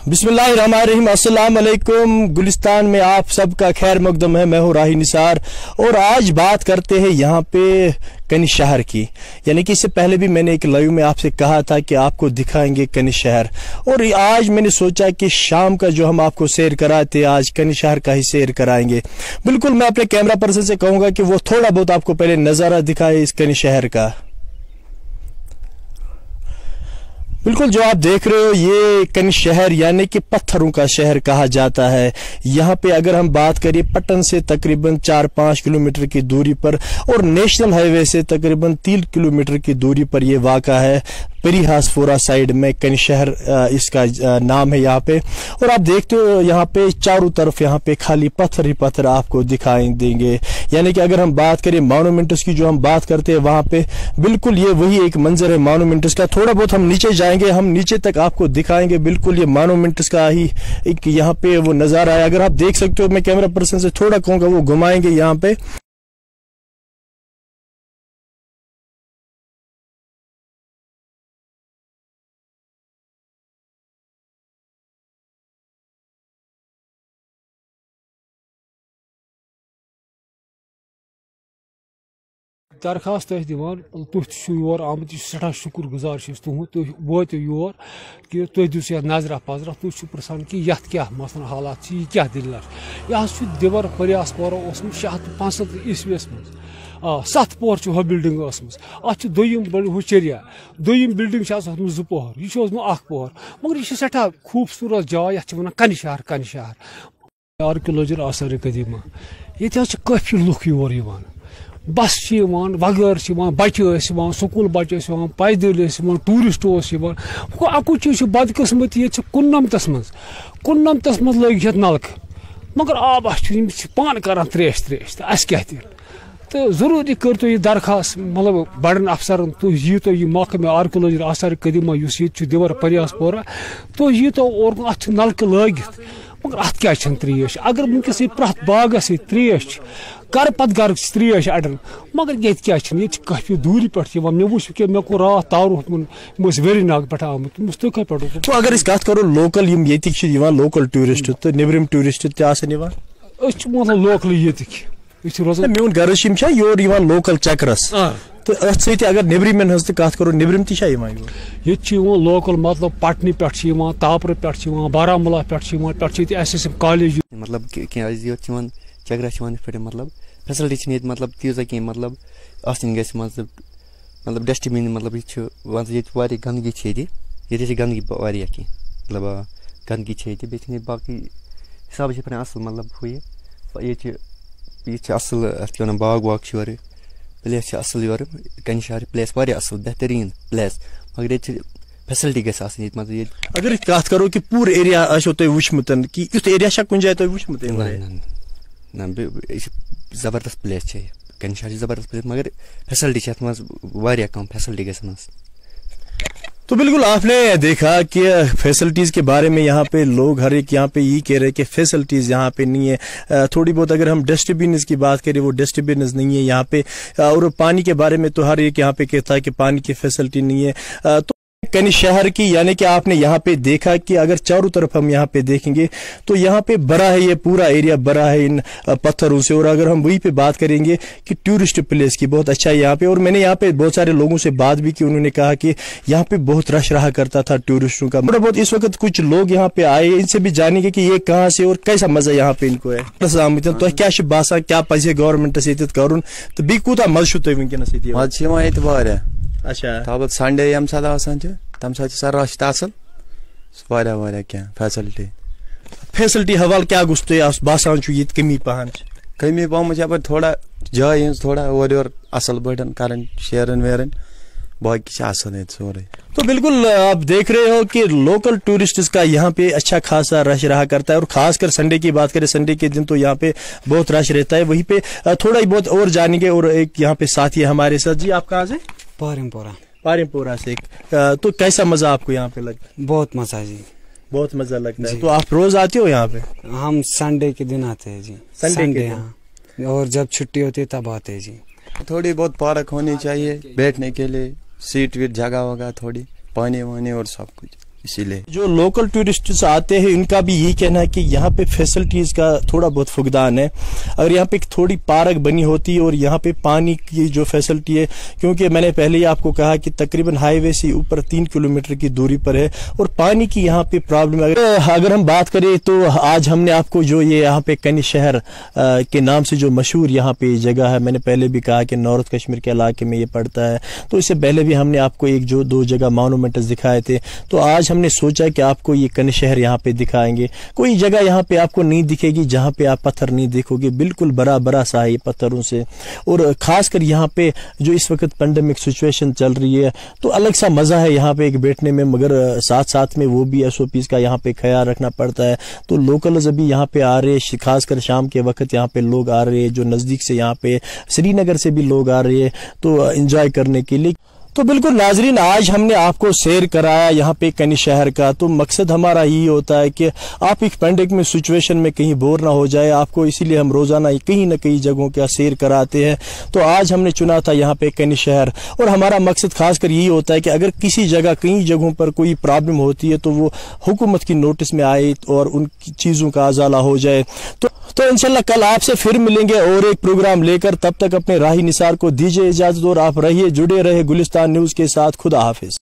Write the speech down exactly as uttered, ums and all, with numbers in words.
बिस्मिल्लाहिर्रहमानिर्रहीम, अस्सलाम वालेकुम। गुलिस्तान में आप सबका खैर मकदम है। मैं हूँ राही निसार और आज बात करते हैं यहाँ पे कनी शहर की। यानी कि इससे पहले भी मैंने एक लाइव में आपसे कहा था कि आपको दिखाएंगे कनी शहर, और आज मैंने सोचा कि शाम का जो हम आपको सैर कराते आज कनी शहर का ही सैर कराएंगे। बिल्कुल मैं अपने कैमरा पर्सन से कहूँगा कि वो थोड़ा बहुत आपको पहले नज़ारा दिखाए इस कनी शहर का। बिल्कुल जो आप देख रहे हो ये कनी शहर यानी कि पत्थरों का शहर कहा जाता है। यहाँ पे अगर हम बात करें पट्टन से तकरीबन चार पाँच किलोमीटर की दूरी पर और नेशनल हाईवे से तकरीबन तीन किलोमीटर की दूरी पर ये वाक़ा है। परिहासपुरा साइड में कनी शहर इसका नाम है यहाँ पे। और आप देखते हो यहाँ पे चारों तरफ यहाँ पे खाली पत्थर ही पत्थर आपको दिखाई देंगे। यानी कि अगर हम बात करें मॉन्यूमेंट्स की, जो हम बात करते हैं वहाँ पे बिल्कुल ये वही एक मंजर है मॉन्यूमेंट्स का। थोड़ा बहुत हम नीचे जाएंगे, हम नीचे तक आपको दिखाएंगे। बिल्कुल ये मॉन्यूमेंट्स का ही एक यहाँ पे वो नज़ारा है। अगर आप देख सकते हो, मैं कैमरा पर्सन से थोड़ा कहूँगा वो घुमाएंगे यहाँ पे। दरखास्त दिवान तुम योर आमत सठा शुक्र गुजार तुहद तुम वो योर कि तुम दिस नजरा पजरा तुम पृछान कि ये क्या मसलन हालात यह क्या दिल यह दिवर परिहासपुरा शे हथ पंसठ ईस्वीस मज सत पोहर हो बिल्डिंग अत दोम बड़ चरिया दोम बिल्डिंग जो पोहर यह पोहर मगर यह सठा खूबसूरत जाय ये वन कनी शहर कनी शहर आर्कियोलॉजिकल आसार कदीमा ये काफी लुक योर बस वगैर बच्चे स्कूल बच्चे पैदल टूरिस्ट अकु चीज बदकिस्मत ये कुन्नमतस मज कुन्नमतस मज लग नलक मगर आब पान कर त्रेश त्रेश तो अस क्या तो जरूरी कर तो यह दरखास्त मतलब बड़न अफसरन तो यी तो यह महकमे आर्कियोलॉजिकल आसार कदीमा दिवर परिहासपुरा तो यी तो और अत नलक लगित मगर अत क्या त्रेश अगर वनकस प्रत बागस त्रेश कर पत गर त्रेश अड़न मगर ये क्या ये काफी दूरी पे मे वो मे को रात तार होत वेरी नाग पे आमुत तुम पे। तो अगर इस कत करो लोकल लोकल टूरिस्ट तो निब्रिम टूरिस्ट मतलब लोकल ये रोजान मोन गर्ज योर लोकल चक्रस तो अत सत अगर निब्रिमन हज कत करो निब्रिम ता ये लोकल मतलब पटन पे तापर पे बारामूला पे एस एस एम कॉलेज मतलब चक्रा पे मतलब फेसिलिटी मतलब तीजा कह मतलब आसन गस मतलब मतलब डस्टबिन मतलब ये गंदगी ये गंदगी वारिया की मतलब गंदगी ये बाकी हिसाब से असल मतलब हु ये असल अत वन बाग वाग योर प्लेस असल योर कनी शहर प्लेस वारिया असल बेहतरीन प्लेस मगर ये फेसिलिटी गस आसन मतलब ये अगर कत करो कि पूरा एरिया आसो तुम वुचमुत कि युथ एरिया छा कुछ जाए तुम वुचमुत ना जबरदस्त प्लेस है कनी शहर जबरदस्त प्लेस मगर फेसिलिटी मज कम फेसिलिटी गस। तो बिल्कुल आपने देखा कि फैसिलिटीज के बारे में यहाँ पे लोग हर एक यहाँ पे यही कह रहे हैं कि फैसिलिटीज यहाँ पे नहीं है। थोड़ी बहुत अगर हम डस्टबिन की बात करें वो डस्टबिन नहीं है यहाँ पे, और पानी के बारे में तो हर एक यहाँ पे कहता है कि पानी की फैसिलिटी नहीं है। तो कनी शहर की यानी कि आपने यहाँ पे देखा कि अगर चारों तरफ हम यहाँ पे देखेंगे तो यहाँ पे बड़ा है, ये पूरा एरिया बड़ा है इन पत्थरों से। और अगर हम वही पे बात करेंगे कि टूरिस्ट प्लेस की बहुत अच्छा है यहाँ पे, और मैंने यहाँ पे बहुत सारे लोगों से बात भी की, उन्होंने कहा कि यहाँ पे बहुत रश रहा करता था टूरिस्टों का। थोड़ा बहुत इस वक्त कुछ लोग यहाँ पे आए, इनसे भी जानेंगे कि ये कहाँ से और कैसा मजा यहाँ पे इनको है। तो क्या बासा क्या पजे गवर्नमेंट कर तो बी कूता मज वनकस अच्छा तब संडे ये तम सर रश असल क्या फैसिलिटी फैसिलिटी हवाल क्या गुस बासान ये कमी पहन कमी पहम यप थोड़ा जाय थोड़ा और योर असल बटन कर शेरन वेरन बाकी असल सोरे। तो बिल्कुल आप देख रहे हो कि लोकल टूरिस्ट्स का यहाँ पे अच्छा खासा रश रहा करता है, और खासकर संडे की बात करें संडे के दिन तो यहाँ पे बहुत रश रहता है। वहीं पे थोड़ा ही बहुत और जानेंगे, और एक यहाँ पे साथी है हमारे साथ। जी आप कहाँ से? पारिमपुरा पारिमपुरा से। तो कैसा मजा आपको यहाँ पे लगता है? बहुत मजा जी, बहुत मजा लगता है। तो आप रोज आते हो यहाँ पे? हम संडे के दिन आते हैं जी, संडे के दिन, और जब छुट्टी होती है तब आते हैं जी। थोड़ी बहुत पार्क होनी चाहिए बैठने के लिए, सीट वीट जगह होगा, थोड़ी पानी वानी और सब कुछ। इसीलिए जो लोकल टूरिस्ट आते हैं इनका भी यही कहना है कि यहाँ पे फैसिलिटीज का थोड़ा बहुत फुकदान है। अगर यहाँ पे एक थोड़ी पार्क बनी होती और यहाँ पे पानी की जो फैसिलिटी है, क्योंकि मैंने पहले ही आपको कहा कि तकरीबन हाईवे से ऊपर तीन किलोमीटर की दूरी पर है और पानी की यहाँ पे प्रॉब्लम है। अगर हम बात करें तो आज हमने आपको जो ये यहाँ पे कनी शहर के नाम से जो मशहूर यहाँ पे जगह है, मैंने पहले भी कहा कि नॉर्थ कश्मीर के इलाके में ये पड़ता है, तो इससे पहले भी हमने आपको एक जो दो जगह मॉन्यूमेंट्स दिखाए थे। तो आज हमने सोचा कि आपको ये कनी शहर यहाँ पे दिखाएंगे। कोई जगह यहाँ पे आपको नहीं दिखेगी जहाँ पे आप पत्थर नहीं देखोगे, बिल्कुल बड़ा बड़ा सा है पत्थरों से। और खासकर यहाँ पे जो इस वक्त पेंडेमिक सिचुएशन चल रही है तो अलग सा मजा है यहाँ पे एक बैठने में, मगर साथ साथ में वो भी एस ओ पीज का यहाँ पे ख्याल रखना पड़ता है। तो लोकल्स अभी यहाँ पे आ रहे हैं, खासकर शाम के वक्त यहाँ पे लोग आ रहे हैं, जो नजदीक से यहाँ पे श्रीनगर से भी लोग आ रहे हैं तो एंजॉय करने के लिए। तो बिल्कुल नाजरीन, आज हमने आपको सैर कराया यहाँ पे कनी शहर का। तो मकसद हमारा यही होता है कि आप एक पेंडेमिक में सिचुएशन में कहीं बोर ना हो जाए आपको, इसीलिए हम रोजाना कहीं ना कहीं जगहों का सैर कराते हैं। तो आज हमने चुना था यहाँ पे कनी शहर, और हमारा मकसद खासकर यही होता है कि अगर किसी जगह कई जगहों पर कोई प्रॉब्लम होती है तो वो हुकूमत की नोटिस में आए और उन चीजों का अजाला हो जाए। तो तो इंशाल्लाह कल आपसे फिर मिलेंगे और एक प्रोग्राम लेकर। तब तक अपने राही निसार को दीजिए इजाजत और आप रहिए जुड़े रहे गुलिस्तान न्यूज के साथ। खुदा हाफिज।